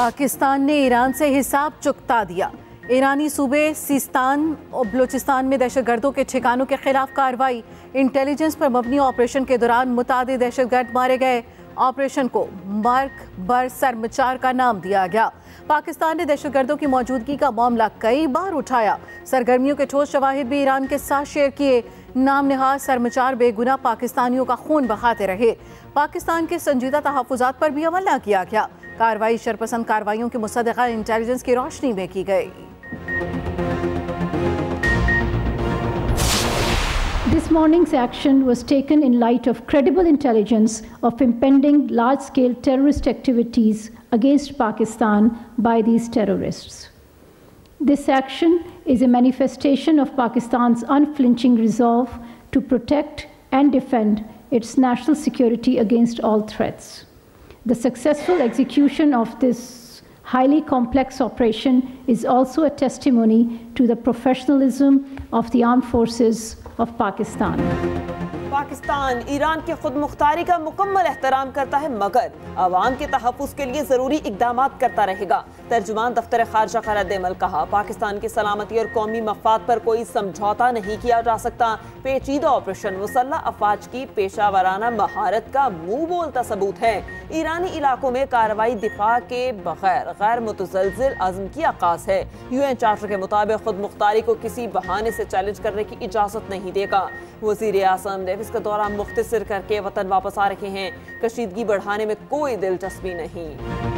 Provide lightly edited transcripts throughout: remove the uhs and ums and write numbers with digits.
पाकिस्तान ने ईरान से हिसाब चुकता दिया। ईरानी सूबे सिस्तान और बलूचिस्तान में दहशतगर्दों के ठिकानों के खिलाफ कार्रवाई। इंटेलिजेंस पर मबनी ऑपरेशन के दौरान मुतादिद दहशतगर्द मारे गए। ऑपरेशन को मर्क बर सरमचार का नाम दिया गया। पाकिस्तान ने दहशतगर्दों की मौजूदगी का मामला कई बार उठाया। सरगर्मियों के ठोस शवाहिद भी ईरान के साथ शेयर किए। नाम नहाज सरमचार बेगुनाह पाकिस्तानियों का खून बहाते रहे। पाकिस्तान के संजीदा तहफ़्फ़ुज़ात पर भी अमल न किया गया। कार्रवाई शरपसंद कार्रवाइयों की मुसद्दक़ा इंटेलिजेंस की रोशनी में की गई। This morning's action was taken in light of credible intelligence of impending large-scale terrorist activities against Pakistan by these terrorists. This action is a manifestation of Pakistan's unflinching resolve to protect and defend its national security against all threats. The successful execution of this highly complex operation is also a testimony to the professionalism of the armed forces of Pakistan. Pakistan Iran की खुद मुख्तारी का मुकम्मल एहतराम करता है, मगर अवाम के तहफ़्फ़ुज़ के लिए ज़रूरी इक़दामात करता रहेगा। तर्जुमान दफ्तर ख़ारजा का रद्द-ए-अमल कहा, पाकिस्तान की सलामती और कौमी मफ़ाद पर कोई समझौता नहीं किया जा सकता। पेचीदा ऑपरेशन मुसल्लह अफ़वाज की पेशावराना महारत का मुँह बोलता सबूत है। ईरानी इलाकों में कार्रवाई दिफा के बगैर गैर मुतज़लज़िल अज़्म की आगाज़ है। UN चार्टर के मुताबिक खुद मुख्तारी को किसी बहाने से चैलेंज करने की इजाज़त नहीं देगा। वज़ीर आज़म ने इसका दौरा मुख्तसर करके वतन वापस आ रहे हैं। कशीदगी बढ़ाने में कोई दिलचस्पी नहीं।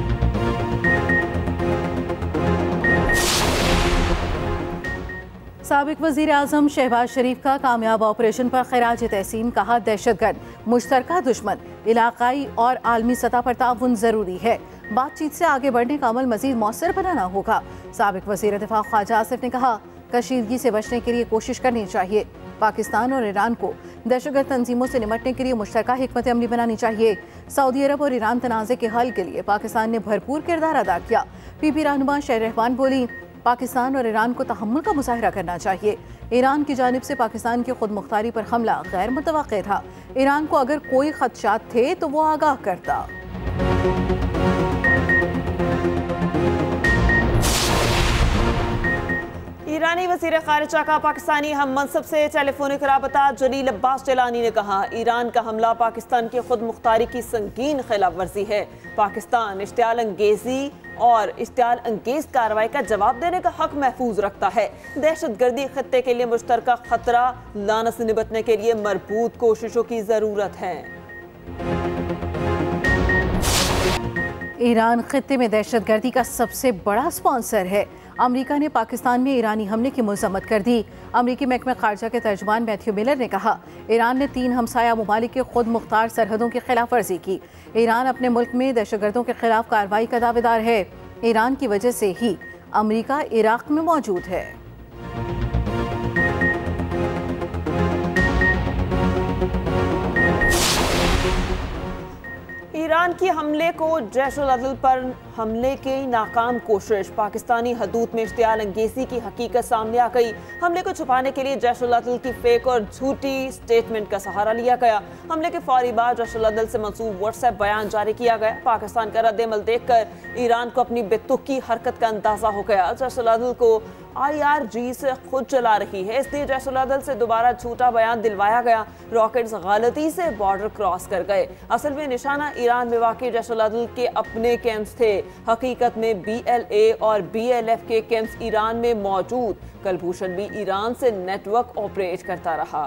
साबिक वज़ीर आज़म शहबाज शरीफ का कामयाब ऑपरेशन पर खिराज तहसीन। कहा, दहशतगर्द मुश्तरका दुश्मन, इलाकाई और आलमी सतह पर ताउन ज़रूरी है। बातचीत से आगे बढ़ने का अमल मज़ीद मौसर बनाना होगा। साबिक वज़ीर दिफा ख्वाजा आसिफ ने कहा, कशीदगी से बचने के लिए कोशिश करनी चाहिए। पाकिस्तान और ईरान को दहशतगर्द तंजीमों से निपटने के लिए मुश्तरका हिकमत अमली बनानी चाहिए। सऊदी अरब और ईरान तनाज़े के हल के लिए पाकिस्तान ने भरपूर किरदार अदा किया। पीपी रहनुमा शहर रहमान बोली, पाकिस्तान और ईरान को तहम्मुल का मुजाहरा करना चाहिए। ईरान की जानिब से पाकिस्तान की खुद मुख्तारी पर हमला गैर मुतवक्के था। ईरान को अगर कोई खदशात थे तो वो आगाह करता। ईरानी वज़ीर ख़ारिजा का पाकिस्तानी हम मनसब से टेलीफोनिक राबता। जलील अब्बास जिलानी ने कहा, ईरान का हमला पाकिस्तान की खुद मुख्तारी की संगीन खिलाफ वर्जी है। पाकिस्तान इश्तियाल अंगेज़ी और इश्तियाल अंगेज़ कार्रवाई का जवाब देने का हक महफूज रखता है। दहशतगर्दी खत्ते के लिए मुश्तरका खतरा लानत से निपटने के लिए मरबूत कोशिशों की ज़रूरत है। ईरान खत्ते में दहशतगर्दी का सबसे बड़ा स्पॉन्सर है। अमेरिका ने पाकिस्तान में ईरानी हमले की मज़म्मत कर दी। अमेरिकी महकमा ख़ारजा के तर्जुमान मैथ्यू मिलर ने कहा, ईरान ने 3 हमसाया ममालिक की खुद मुख्तार सरहदों की खिलाफ वर्जी की। ईरान अपने मुल्क में दहशतगर्दों के खिलाफ कार्रवाई का दावेदार है। ईरान की वजह से ही अमेरिका इराक में मौजूद है। ईरान की हमले को जैश-उल-अदल पर हमले की नाकाम कोशिश। पाकिस्तानी हदूद में इश्तियाल अंगेज़ी की हकीकत सामने आ गई। हमले को छुपाने के लिए जैश-उल-अदल की फेक और झूठी स्टेटमेंट का सहारा लिया गया। हमले के फौरी बाद जैश-उल-अदल से मंसूब व्हाट्सएप बयान जारी किया गया। पाकिस्तान का रद्द-ए-अमल देखकर ईरान को अपनी बेतुकी हरकत का अंदाजा हो गया। जैश-उल-अदल को IRG से खुद चला रही है, इसलिए जैश-उल-अदल से दोबारा झूठा बयान दिलवाया गया। रॉकेट्स गलती से बॉर्डर क्रॉस कर गए। असल में निशाना ईरान में वाक़ई जैश-उल-अदल के अपने कैंप्स थे। हकीकत में BLA और BLF के कैंप्स ईरान में मौजूद। कलभूषण भी ईरान से नेटवर्क ऑपरेट करता रहा।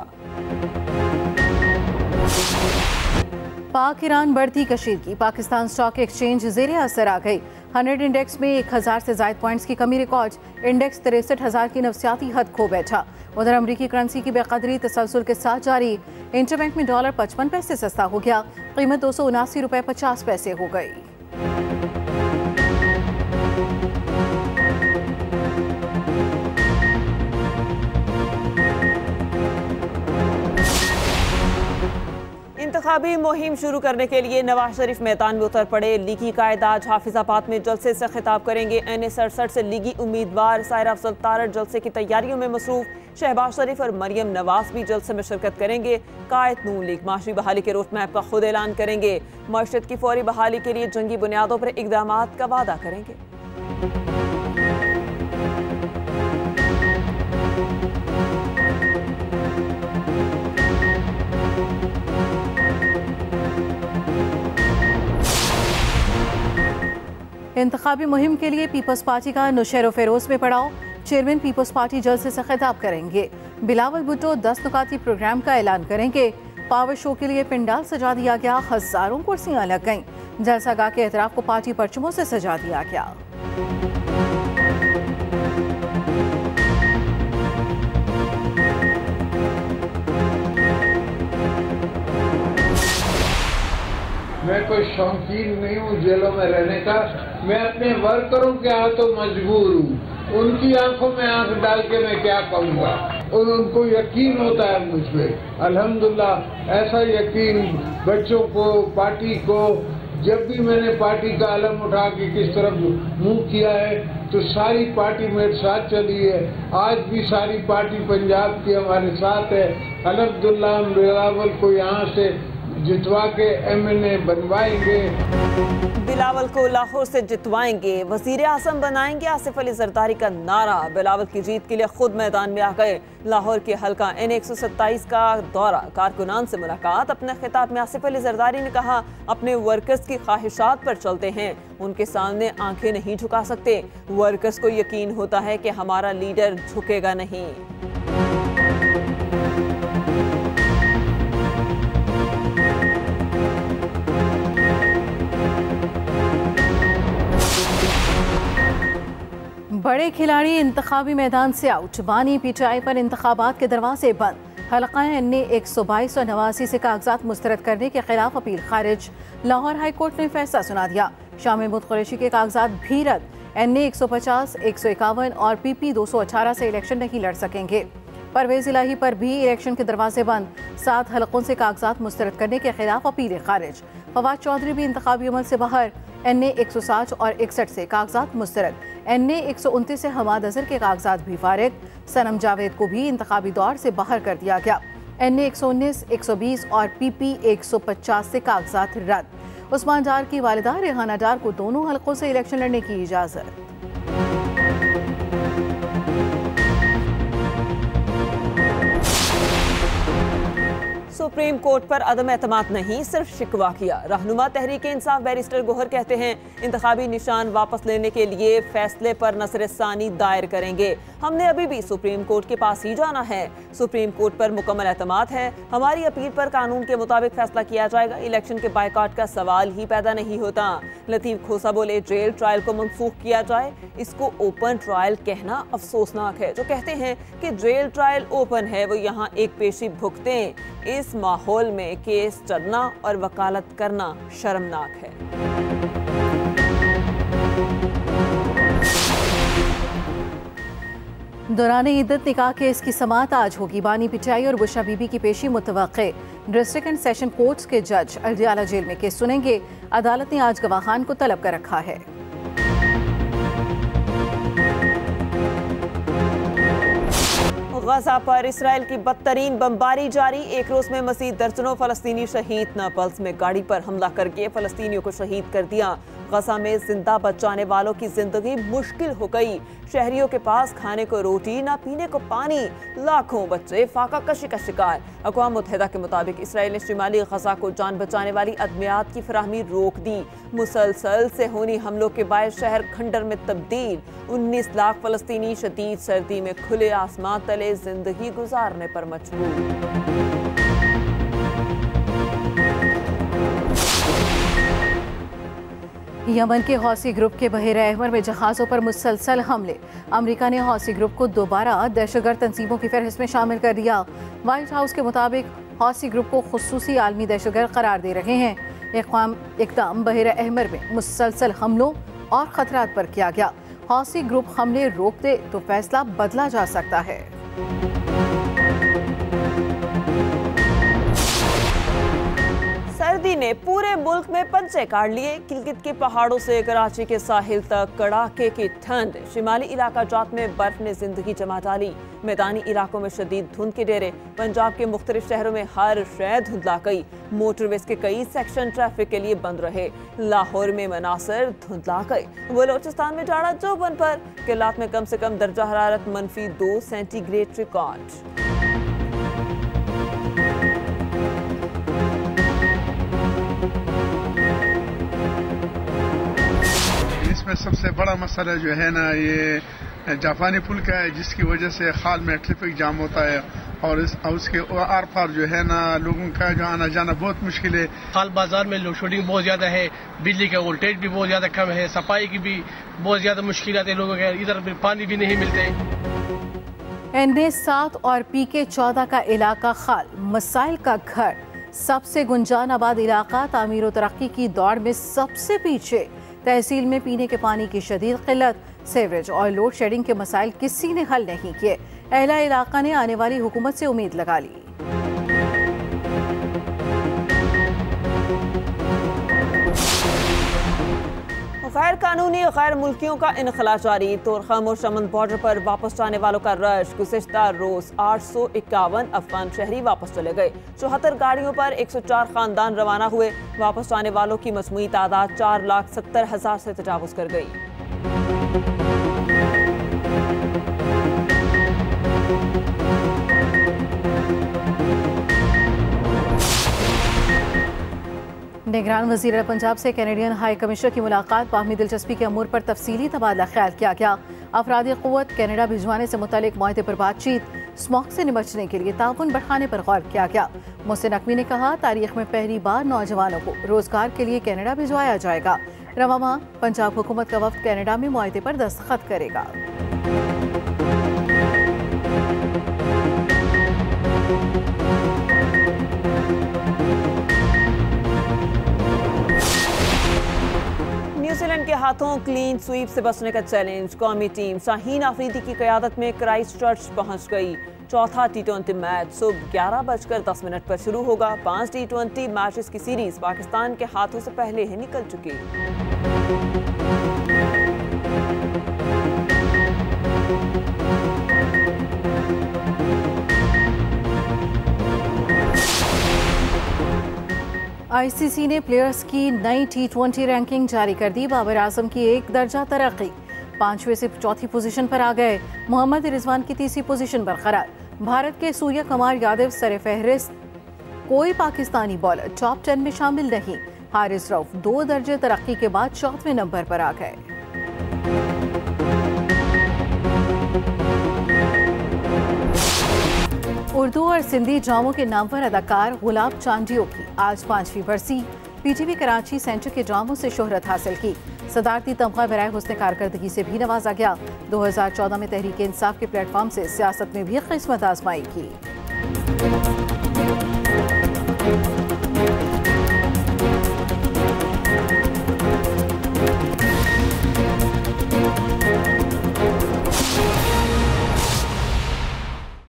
पाक ईरान बढ़ती कशीदगी। पाकिस्तान स्टॉक एक्सचेंज ज़ेरे असर आ गई। 100 इंडेक्स में 1000 से ज़ायद पॉइंट्स की कमी रिकॉर्ड। इंडेक्स 63,000 की नफसियाती हद खो बैठा। उधर अमरीकी करेंसी की बेकदरी तसलसल के साथ जारी। इंटरबैंक में डॉलर 55 पैसे सस्ता हो गया। कीमत 279 रुपये 50 पैसे हो गई। इंतखाबी मुहिम शुरू करने के लिए नवाज शरीफ मैदान में उतर पड़े। लीगी कायद आज हाफिजाबाद में जलसे से खिताब करेंगे। NA-67 से लीगी उम्मीदवार सायरा अफजल तारड़ जलसे की तैयारियों में मसरूफ। शहबाज शरीफ और मरियम नवाज भी जलसे में शिरकत करेंगे। कायद नून लीग माशी बहाली के रोड मैप का खुद ऐलान करेंगे। मईशत की फौरी बहाली के लिए जंगी बुनियादों पर इकदाम का वादा करेंगे। इंतखाबी मुहिम के लिए पीपल्स पार्टी का नुशैर फेरोज में पड़ाव। चेयरमैन पीपल्स पार्टी जलसे से खिताब करेंगे। बिलावल भुट्टो 10 नुकाती प्रोग्राम का ऐलान करेंगे। पावर शो के लिए पिंडाल सजा दिया गया, हजारों कुर्सियां लग गईं। जलसा गाह के एतराफ को पार्टी परचमों से सजा दिया गया। मैं कोई शौकीन नहीं हूँ जेलों में रहने का। मैं अपने वर्करों के हाथों मजबूर हूँ। उनकी आंखों में आंख डाल के मैं क्या कहूँगा। और उनको यकीन होता है मुझ पर। अल्हम्दुलिल्लाह ऐसा यकीन बच्चों को, पार्टी को, जब भी मैंने पार्टी का अलम उठा के किस तरफ मुंह किया है तो सारी पार्टी मेरे साथ चली है। आज भी सारी पार्टी पंजाब की हमारे साथ है। अल्हम्दुलिल्लाह हम बिलावल को यहाँ से जितवा के MNA बनवाएंगे। बिलावल को लाहौर से जितवाएंगे, वजीर आजम बनाएंगे। आसिफ अली जरदारी का नारा। बिलावल की जीत के लिए खुद मैदान में आ गए। लाहौर के हल्का NA-127 का दौरा, कारकुनान से मुलाकात। अपने खिताब में आसिफ अली जरदारी ने कहा, अपने वर्कर्स की ख्वाहिशात पर चलते हैं, उनके सामने आंखें नहीं झुका सकते। वर्कर्स को यकीन होता है कि हमारा लीडर झुकेगा नहीं। बड़े खिलाड़ी इंतखाबी मैदान से आउट। बानी PTI पर इंतखाबात के दरवाजे बंद। हल्का NA-122 और 89 से कागजात मुस्तरद करने के खिलाफ अपील खारिज। लाहौर हाई कोर्ट ने फैसला सुना दिया। शाह महमूद कुरैशी के कागजात भी रद्द। NA-150, 151 और PP 218 से इलेक्शन नहीं लड़ सकेंगे। परवेज इलाही पर भी इलेक्शन के दरवाजे बंद। 7 हलकों से कागजात मुस्तरद करने के खिलाफ अपील खारिज। फवाद चौधरी भी इंतखाबी अमल से बाहर। NA-160 और 61 से कागजात मुस्तरद। NA-129 से हमाद अजहर के कागजात भी फारिग। सनम जावेद को भी इंतखाबी दौर से बाहर कर दिया गया। NA-119, 120 और PP 150 से कागजात रद्द। उस्मान डार की वालिदा रेहाना डार को दोनों हलकों से इलेक्शन लड़ने की इजाजत। सुप्रीम कोर्ट पर अदम एतमाद नहीं, सिर्फ शिकवा किया। रहनुमा तहरीक इंसाफ बैरिस्टर गोहर कहते हैं, इंतखाबी निशान वापस लेने के लिए फैसले पर नज़र-ए-सानी दायर करेंगे। हमने अभी भी सुप्रीम कोर्ट के पास ही जाना है। सुप्रीम कोर्ट पर मुकम्मल एतमाद है। हमारी अपील पर कानून के मुताबिक फैसला किया जाएगा। इलेक्शन के बायकॉट का सवाल ही पैदा नहीं होता। लतीफ खोसा बोले, जेल ट्रायल को मनसूख किया जाए। इसको ओपन ट्रायल कहना अफसोसनाक है। जो कहते हैं कि जेल ट्रायल ओपन है, वो यहाँ एक पेशी भुगतें। इस माहौल में केस चलना और वकालत करना शर्मनाक है। दौरान इद्दत निकाह केस की समाअत आज होगी। बानी PTI और बुशरा बीबी की पेशी मुतवक्के। डिस्ट्रिक्ट एंड सेशन कोर्ट्स के जज अल्डियाला जेल में केस सुनेंगे। अदालत ने आज गवाहान को तलब कर रखा है। गजा पर इसराइल की बदतरीन बमबारी जारी। एक रोज में मजीद दर्जनों फलस्तीनी शहीद। नापल्स में गाड़ी पर हमला करके फलस्तीनियों को शहीद कर दिया। गजा में जिंदा बचाने वालों की जिंदगी मुश्किल हो गई। शहरियों के पास खाने को रोटी, ना पीने को पानी। लाखों बच्चे फाका कशी का शिकार। अक़वाम मुत्तहिदा के मुताबिक इसराइल ने शिमाली गजा को जान बचाने वाली अदमियात की फराहमी रोक दी। मुसलसल से होनी हमलों के बायस शहर खंडर में तब्दील। 19 लाख फलस्तीनी शदीद सर्दी में खुले आसमान तले जिंदगी गुजारने पर मजबूर। यमन के हौसी ग्रुप के बहेरा अहमर में जहाज़ों पर मुसलसल हमले। अमेरिका ने हौसी ग्रुप को दोबारा दहशतगर्द तंजीमों की फहरिस्त में शामिल कर दिया। व्हाइट हाउस के मुताबिक हौसी ग्रुप को खुसूसी आलमी दहशतगर्द करार दे रहे हैं। इक़दाम बहेरा अहमर में मुसलसल हमलों और खतरात पर किया गया। हौसी ग्रुप हमले रोक दे तो फैसला बदला जा सकता है। ने मुल्क में पंचे काट लिए। गिलगित के पहाड़ों से कराची के साहिल तक कड़ाके की ठंड। शिमाली इलाका जात में बर्फ ने जिंदगी जमा डाली। मैदानी इलाकों में शदीद धुंध के डेरे। पंजाब के मुख्तलिफ शहरों में हर शय धुंधला गई। मोटरवेज के कई सेक्शन ट्रैफिक के लिए बंद रहे। लाहौर में मनासर धुंधला गए। बलोचिस्तान में जाड़ा चौबन पर। किलात में कम से कम दर्जा हरारत -2 सेंटीग्रेड रिकॉर्ड। इसमें सबसे बड़ा मसला जो है ना, ये जापानी पुल का है, जिसकी वजह से खाल में ट्रैफिक जाम होता है और उसके आर पार जो है ना लोगों का जो आना जाना बहुत मुश्किल है। खाल बाजार में लोड शेडिंग बहुत ज्यादा है, बिजली का वोल्टेज भी बहुत ज्यादा कम है, सफाई की भी बहुत ज्यादा मुश्किल आती है लोगों के, इधर पानी भी नहीं मिलते। NA7 और PK14 का इलाका खाल, मसाइल का घर। सबसे गुंजान आबाद इलाका तामीर और तरक्की की दौड़ में सबसे पीछे। तहसील में पीने के पानी की शदीद किल्लत, सीवरेज और लोड शेडिंग के मसाइल किसी ने हल नहीं किए। अहला इलाका ने आने वाली हुकूमत से उम्मीद लगा ली। गैर कानूनी गैर मुल्कियों का इनखला जारी। तोरखम और शमन बॉर्डर पर वापस जाने वालों का रश। गुज़िश्ता रोज 851 अफगान शहरी वापस चले गए। 74 गाड़ियों पर 104 खानदान रवाना हुए। वापस जाने वालों की मजमूई तादाद 4,70,000 से तजावुज कर गई। निगरान वज़ीर पंजाब से कैनेडियन हाई कमिश्नर की मुलाकात। बाहमी दिलचस्पी के अमूर पर तफसीली तबादला ख्याल किया गया। अफरादी क़ुव्वत कनाडा भिजवाने से मुतालिक मुआहदे पर बातचीत। स्मॉग से निपटने के लिए ताउन बढ़ाने पर गौर किया गया। मोहसिन नकवी ने कहा, तारीख में पहली बार नौजवानों को रोजगार के लिए कनाडा भिजवाया जाएगा। रवा माह पंजाब हुकूमत का वफ्द कनाडा में मुआहदे पर दस्तखत करेगा। न्यूजीलैंड के हाथों क्लीन स्वीप से बचने का चैलेंज। कौमी टीम शाहीन आफरीदी की क़यादत में क्राइस्टचर्च पहुंच गई। चौथा T20 मैच सुबह 11:10 पर शुरू होगा। 5 T20 मैचेस की सीरीज पाकिस्तान के हाथों से पहले ही निकल चुकी। ICC ने प्लेयर्स की नई T20 रैंकिंग जारी कर दी। बाबर आजम की 1 दर्जा तरक्की, 5वें से 4थी पोजीशन पर आ गए। मोहम्मद रिजवान की 3री पोजीशन बरकरार। भारत के सूर्य कुमार यादव सरे फहरिस्त। कोई पाकिस्तानी बॉलर टॉप 10 में शामिल नहीं। हारिस रऊफ 2 दर्जे तरक्की के बाद 4वें नंबर पर आ गए। उर्दू और सिंधी ड्रामों के नामवर अदाकार गुलाब चांदियों की आज 5वीं बरसी। PTV कराची सेंटर के ड्रामों से शोहरत हासिल की। सदारती तमगा बराए हुस्न कारकर्दगी से भी नवाजा गया। 2014 में तहरीक इंसाफ के प्लेटफॉर्म से सियासत में भी किस्मत आजमाई की।